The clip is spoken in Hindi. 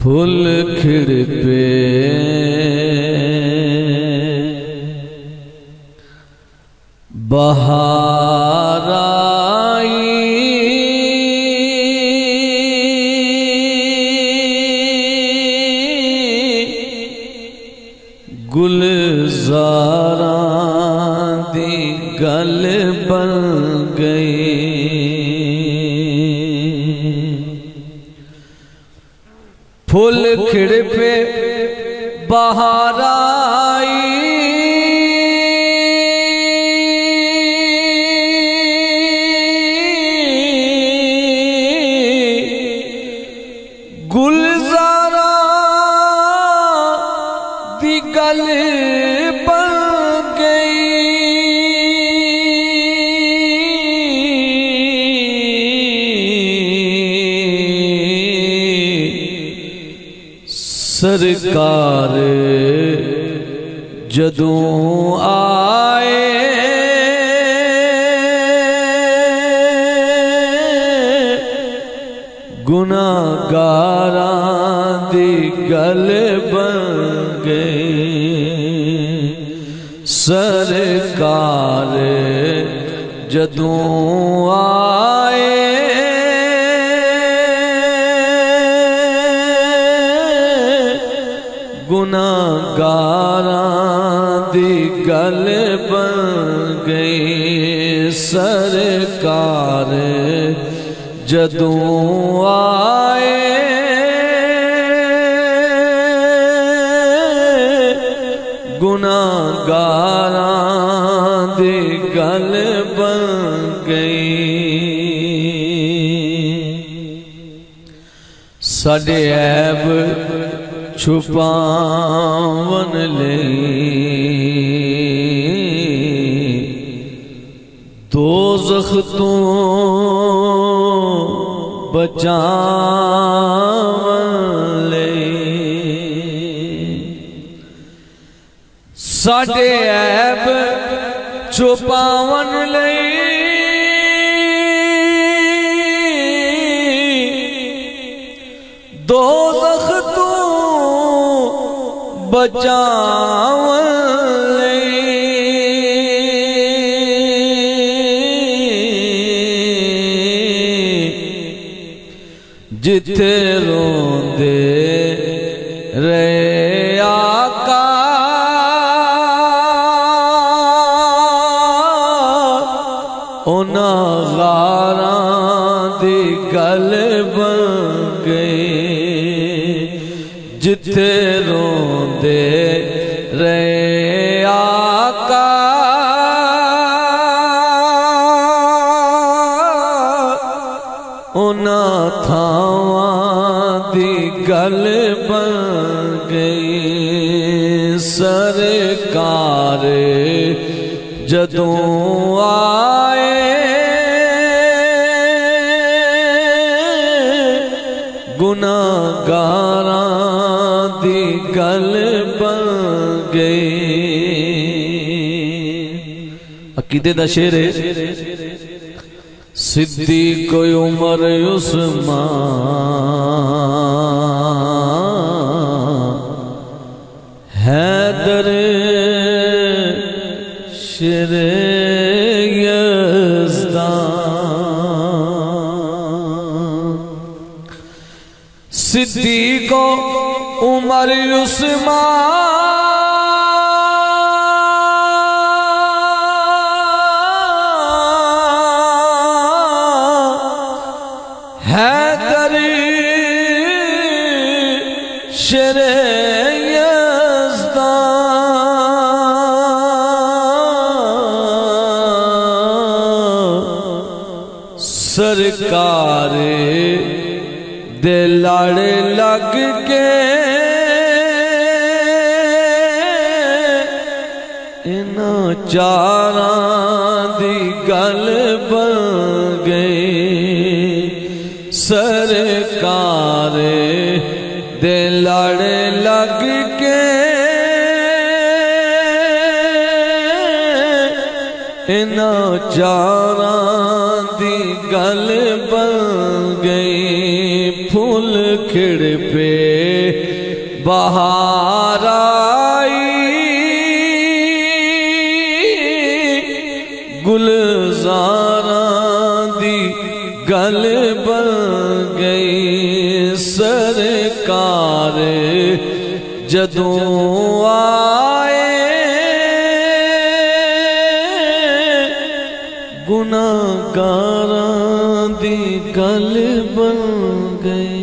फूल खिड़ पे बहार आई, गुलज़ारां दी गल बन गई। फूल खिड़ पे बहार आई, गुलज़ारां दी गल बन गई। सरकार जदों आए गुनाहगारां दी गल बन गई। सरकार जदों आए गुनाहगारां दी गल बन गई। सरकार जदों आए गुनाहगारां दी गल बन गई। साडे ऐब छुपावन लई दोज़ख तो बचावन लई। साडे ऐब छुपावन लई दोज़ख तो बचावन लई। जिथे रोंदे रहे आका उन्हां गारां दी गल बन गई। जिथे रोंदे रहे आका उन्हां थावां दी गल बन गई। सरकार जदों आए गुनाहगारां दी गल बन गई। अकीदे दा शेर है। सिद्दीक़ उमर उस्मान हैदर शेर यज़दान। सिद्दीक़ उमर उस्मान हैदर शेर यज़दान। सरकार दे लाड़े लग के इन्हां चारां दी गल बन गई। सरकार दे लाड़े लग के इन्हां चारां दी गल बन गई। फूल खिड़ पे बहार आई गुलजारां दी गल बन गई सरकार जदों आए गुनाहगारां दी गल बन गई।